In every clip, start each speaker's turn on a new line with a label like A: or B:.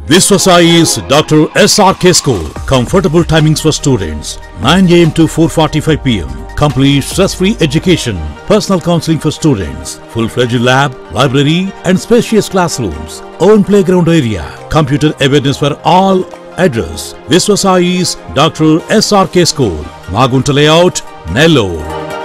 A: Viswasai is Dr. SRK School. Comfortable timings for students 9 AM to 4:45 PM. Complete stress-free education. Personal counseling for students. Full-fledged lab, library and spacious classrooms. Own playground area. Computer awareness for all. Address: Viswasai is Dr. SRK School. Magunta Layout, Nellore.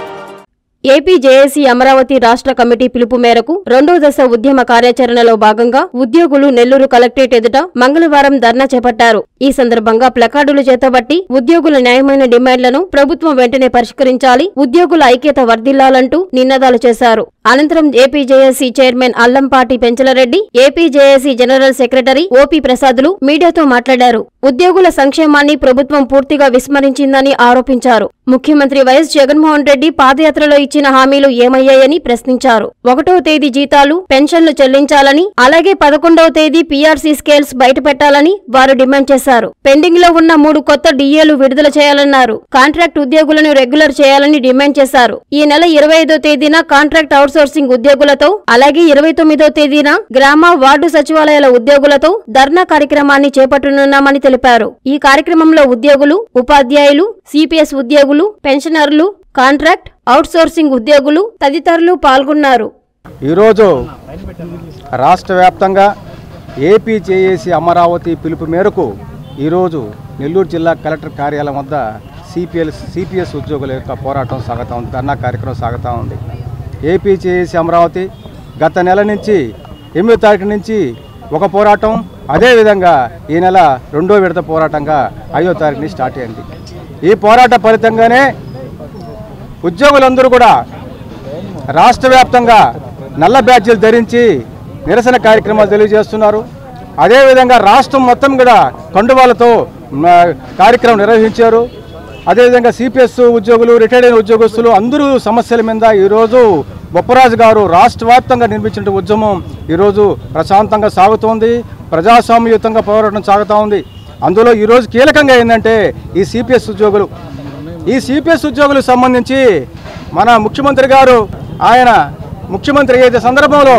B: APJAC Amaravati రాష్ట్ర committee పిలుపు మేరకు రెండో దశ ఉద్యమ కార్యాచరణలో భాగంగా ఉద్యోగులు Nellore collectorate ఎదుట మంగళవారం ధర్నా చేపట్టారు. ఈ సందర్భంగా ప్లకార్డులు చేతబట్టి ఉద్యోగుల న్యాయమైన డిమాండ్లను ప్రభుత్వం వెంటనే పరిష్కరించాలి, ఉద్యోగుల ఐక్యత వర్ధిల్లాలంటూ నినాదాలు చేశారు. అనంతరం APJAC chairman Allampati Penchalareddy, APJAC general secretary O P ప్రసాద్లు మీడియాతో మాట్లాడారు. ఉద్యోగుల సంక్షేమాన్ని ప్రభుత్వం పూర్తిగా విస్మరించిందని ఆరోపించారు. ముఖ్యమంత్రి వైఎస్ జగన్మోహన్ రెడ్డి పాదయాత్రలో ఇచ్చిన హామీలు ఏమయ్యాయని ప్రశ్నించారు. 1వ తేదీ జీతాలు, పెన్షన్లు చెల్లించాలని, అలాగే 11వ తేదీ PRC స్కేల్స్ బయటపెట్టాలని వారు డిమాండ్ చేశారు. పెండింగ్ లో ఉన్న 3 కొత్త DAలు విడుదల చేయాలన్నారు. కాంట్రాక్ట్ ఉద్యోగులను రెగ్యులర్ చేయాలని డిమాండ్ చేశారు. ఈ నెల 25వ తేదీన కాంట్రాక్ట్ అవుట్సోర్సింగ్ ఉద్యోగులతో, అలాగే 29వ తేదీన గ్రామ వార్డు సచివాలయాల ఉద్యోగులతో ధర్నా కార్యక్రమాన్ని చేపట్టనున్నామని తెలిపారు. ఈ కార్యక్రమంలో ఉద్యోగులు, ఉపాధ్యాయులు, CPS ఉద్యోగులు, పెన్షనర్లు, కాంట్రాక్ట్ అవుట్సోర్సింగ్ ఉద్యోగులు తదితరులు పాల్గొన్నారు.
C: ఈరోజు రాష్ట్ర వ్యాప్తంగా APJAC అమరావతి పిలుపు మేరకు ఈరోజు నెల్లూరు జిల్లా కలెక్టర్ కార్యాలయం వద్ద CPS ఉద్యోగుల యొక్క పోరాటం సాగుతూ ఉంది, ధర్నా కార్యక్రమం సాగుతూ ఉంది. APJAC అమరావతి గత నెల నుంచి 8వ తారీఖు నుంచి ఒక పోరాటం, అదేవిధంగా ఈ నెల 2వ విడత పోరాటంగా 5వ తారీఖుని స్టార్ట్ అయింది. ఈ పోరాట ఫలితంగానే ఉద్యోగులందరూ కూడా రాష్ట్ర వ్యాప్తంగా నల్ల బ్యాడ్జీలు ధరించి నిరసన కార్యక్రమాలు తెలియజేస్తున్నారు. అదేవిధంగా రాష్ట్రం మొత్తం కూడా కండువాలతో కార్యక్రమం నిర్వహించారు. అదేవిధంగా CPS ఉద్యోగులు, రిటైర్డ్ అయిన ఉద్యోగస్తులు అందరూ సమస్యల మీద ఈరోజు బొప్పరాజు గారు రాష్ట్ర వ్యాప్తంగా నిర్మించిన ఉద్యమం ఈరోజు ప్రశాంతంగా సాగుతోంది, ప్రజాస్వామ్యయుతంగా పోరాటం సాగుతూ ఉంది. అందులో ఈరోజు కీలకంగా ఏంటంటే ఈ CPS ఉద్యోగులు. ఈ CPS ఉద్యోగులకు సంబంధించి మన ముఖ్యమంత్రి గారు ఆయన ముఖ్యమంత్రి అయ్యే సందర్భంలో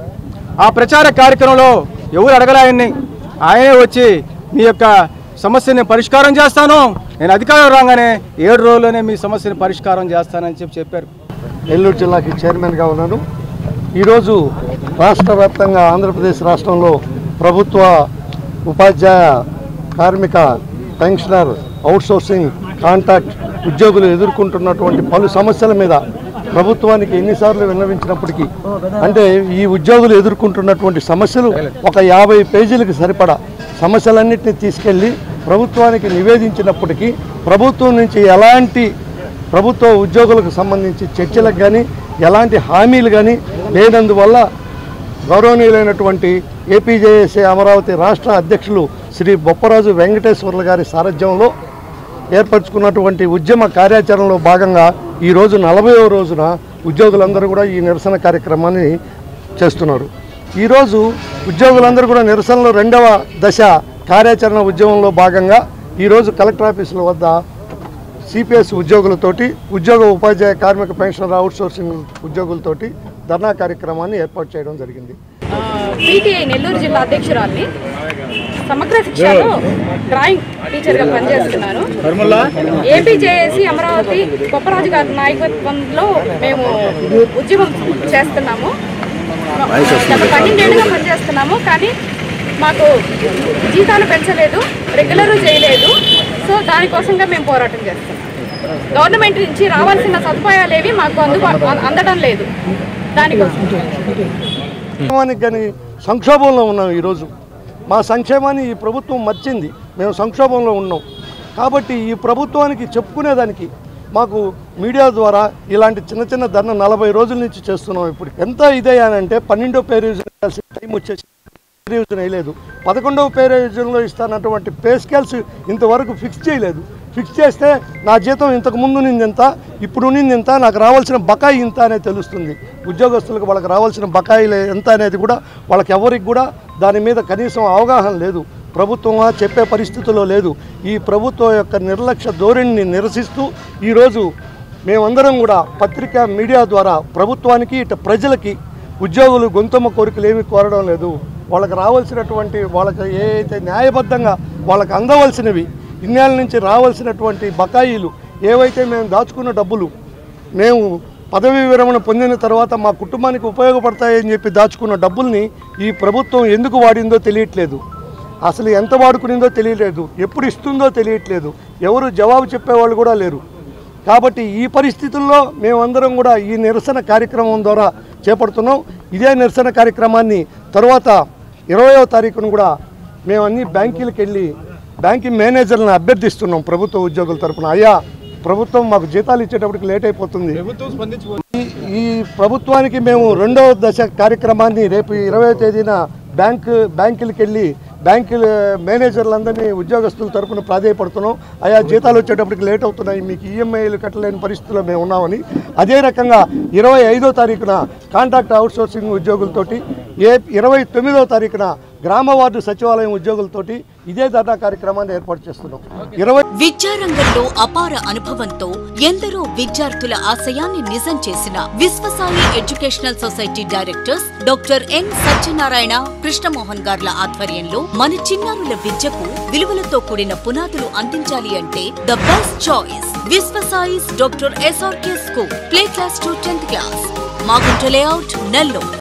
C: ఆ ప్రచార కార్యక్రమంలో ఎవరు అడగలాయన్ని ఆయనే వచ్చి మీ యొక్క సమస్యని పరిష్కారం చేస్తాను, నేను అధికారం రాగానే 7 రోజుల్లోనే మీ సమస్యని పరిష్కారం చేస్తానని చెప్పారు.
D: నెల్లూరు జిల్లాకి చైర్మన్గా ఉన్నాను. ఈరోజు రాష్ట్ర వ్యాప్తంగా ఆంధ్రప్రదేశ్ రాష్ట్రంలో ప్రభుత్వ, ఉపాధ్యాయ, కార్మిక, పెన్షనర్, అవుట్సోర్సింగ్, కాంట్రాక్ట్ ఉద్యోగులు ఎదుర్కొంటున్నటువంటి పలు సమస్యల మీద ప్రభుత్వానికి ఎన్నిసార్లు విన్నవించినప్పటికీ, అంటే ఈ ఉద్యోగులు ఎదుర్కొంటున్నటువంటి సమస్యలు ఒక 50 పేజీలకు సరిపడా సమస్యలన్నింటినీ తీసుకెళ్ళి ప్రభుత్వానికి నివేదించినప్పటికీ ప్రభుత్వం నుంచి ఎలాంటి ప్రభుత్వ ఉద్యోగులకు సంబంధించి చర్చలకు కానీ ఎలాంటి హామీలు కానీ లేనందువల్ల గౌరవనీయులైనటువంటి APJAC అమరావతి రాష్ట్ర అధ్యక్షులు శ్రీ బొప్పరాజు వెంకటేశ్వర్లు గారి సారథ్యంలో ఏర్పరచుకున్నటువంటి ఉద్యమ కార్యాచరణలో భాగంగా ఈరోజు 40వ రోజున ఉద్యోగులందరూ కూడా ఈ నిరసన కార్యక్రమాన్ని చేస్తున్నారు. ఈరోజు ఉద్యోగులందరూ కూడా నిరసనలో 2వ దశ కార్యాచరణ ఉద్యమంలో భాగంగా ఈరోజు కలెక్టర్ ఆఫీసుల వద్ద CPS ఉద్యోగులతోటి, ఉద్యోగ, ఉపాధ్యాయ, కార్మిక, పెన్షనర్, అవుట్సోర్సింగ్ ఉద్యోగులతోటి ధర్నా కార్యక్రమాన్ని ఏర్పాటు చేయడం జరిగింది.
E: PTI నెల్లూరు జిల్లా అధ్యక్షురాలిని, సమగ్ర శిక్షలో డ్రాయింగ్ టీచర్గా పనిచేస్తున్నాను. APJAC అమరావతి బొప్పరాజు గారి నాయకత్వంలో మేము ఉద్యమం చేస్తున్నాము. గత 12 ఏళ్ళుగా పనిచేస్తున్నాము. కానీ మాకు జీతాలు పెంచలేదు, రెగ్యులర్ చేయలేదు. సో దానికోసంగా మేము పోరాటం చేస్తున్నాం. గవర్నమెంట్ నుంచి రావాల్సిన సదుపాయాలు ఏవి మాకు అందడం లేదు. దానికోసం
D: కానీ సంక్షోభంలో ఉన్నాం. ఈరోజు మా సంక్షేమాన్ని ఈ ప్రభుత్వం మర్చింది. మేము సంక్షోభంలో ఉన్నాం కాబట్టి ఈ ప్రభుత్వానికి చెప్పుకునేదానికి మాకు మీడియా ద్వారా ఇలాంటి చిన్న చిన్న ధర్నా 40 రోజుల నుంచి చేస్తున్నాం. ఇప్పుడు ఎంత ఇదేయానంటే 12వ పే రివిజన్ టైం వచ్చేసి రివిజన్ వేయలేదు. 11వ పే రివిజన్లో ఇస్తానటువంటి పే స్కేల్స్ ఇంతవరకు ఫిక్స్ చేయలేదు. ఫిక్స్ చేస్తే నా జీతం ఇంతకు ముందు నింది ఎంత, ఇప్పుడు నింది ఎంత, నాకు రావాల్సిన బకాయి ఇంత అనేది తెలుస్తుంది. ఉద్యోగస్తులకు వాళ్ళకి రావాల్సిన బకాయిలు ఎంత అనేది కూడా వాళ్ళకి ఎవరికి కూడా దాని మీద కనీసం అవగాహన లేదు. ప్రభుత్వం చెప్పే పరిస్థితుల్లో లేదు. ఈ ప్రభుత్వం యొక్క నిర్లక్ష్య ధోరణిని నిరసిస్తూ ఈరోజు మేమందరం కూడా పత్రికా మీడియా ద్వారా ప్రభుత్వానికి, ఇటు ప్రజలకి ఉద్యోగులు గొంతమ్మ కోరికలు ఏమీ కోరడం లేదు. వాళ్ళకి రావాల్సినటువంటి వాళ్ళకి ఏవైతే న్యాయబద్ధంగా వాళ్ళకి అందవలసినవి ఇన్నేళ్ళ నుంచి రావాల్సినటువంటి బకాయిలు ఏవైతే మేము దాచుకున్న డబ్బులు మేము పదవీ విరమణ పొందిన తర్వాత మా కుటుంబానికి ఉపయోగపడతాయని చెప్పి దాచుకున్న డబ్బుల్ని ఈ ప్రభుత్వం ఎందుకు వాడిందో తెలియట్లేదు. అసలు ఎంత వాడుకునిందో తెలియలేదు, ఎప్పుడు ఇస్తుందో తెలియట్లేదు, ఎవరు జవాబు చెప్పేవాళ్ళు కూడా లేరు. కాబట్టి ఈ పరిస్థితుల్లో మేమందరం కూడా ఈ నిరసన కార్యక్రమం ద్వారా చేపడుతున్నాం. ఇదే నిరసన కార్యక్రమాన్ని తర్వాత 20వ తారీఖున కూడా మేము అన్ని బ్యాంకులకు వెళ్ళి బ్యాంకింగ్ మేనేజర్లను అభ్యర్థిస్తున్నాం ప్రభుత్వ ఉద్యోగుల తరఫున. అయ్యా, ప్రభుత్వం మాకు జీతాలు ఇచ్చేటప్పటికి లేట్ అయిపోతుంది. ఈ ప్రభుత్వానికి మేము 2వ దశ కార్యక్రమాన్ని రేపు 20వ తేదీన బ్యాంకులకు వెళ్ళి బ్యాంకుల మేనేజర్లందరినీ ఉద్యోగస్తుల తరఫున ప్రాధాయపడుతున్నాం. అయా, జీతాలు వచ్చేటప్పటికి లేట్ అవుతున్నాయి, మీకు ఈఎంఐలు కట్టలేని పరిస్థితుల్లో మేము ఉన్నామని. అదే రకంగా 25వ తారీఖున కాంట్రాక్ట్ అవుట్సోర్సింగ్ ఉద్యోగులతోటి 29వ తారీఖున గ్రామ వార్డు సచివాలయం ఉద్యోగులతోటి ఇదే ధర్నా కార్యక్రమాన్ని ఏర్పాటు చేస్తున్నాం.
F: విద్యారంగంలో అపార అనుభవంతో ఎందరో విద్యార్థుల ఆశయాన్ని నిజం చేసిన Vishwasai educational society directors doctor N Satyanarayana Krishnamohan గార్ల ఆధ్వర్యంలో మన చిన్నారుల విద్యకు విలువలతో కూడిన పునాదులు అందించాలి అంటే the best choice Vishwasai's doctor SRK school, play class to 10th class, Magunta layout, Nellore.